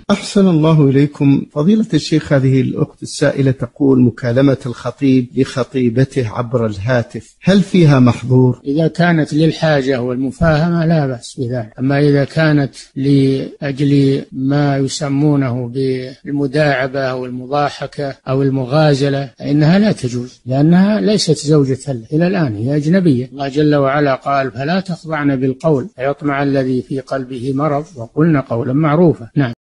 أحسن الله إليكم فضيلة الشيخ. هذه الأخت السائلة تقول: مكالمة الخطيب لخطيبته عبر الهاتف هل فيها محظور؟ إذا كانت للحاجة والمفاهمة لا بأس بذلك، أما إذا كانت لأجل ما يسمونه بالمداعبة أو المضاحكة أو المغازلة فإنها لا تجوز، لأنها ليست زوجة له إلى الآن، هي أجنبية. الله جل وعلا قال: فلا تخضعن بالقول فيطمع الذي في قلبه مرض وقلن قولا معروفا. نعم.